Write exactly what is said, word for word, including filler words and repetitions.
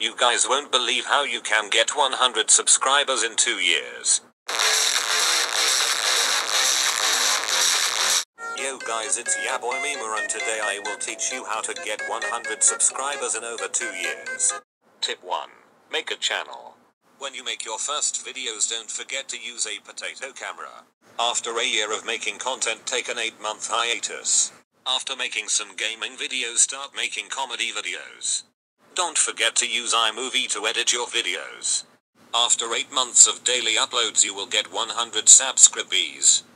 You guys won't believe how you can get one hundred subscribers in two years. Yo guys, it's ya boy Memer, and today I will teach you how to get one hundred subscribers in over two years. Tip one. Make a channel. When you make your first videos, don't forget to use a potato camera. After a year of making content, take an eight month hiatus. After making some gaming videos, start making comedy videos. Don't forget to use iMovie to edit your videos. After eight months of daily uploads, you will get one hundred subscribers.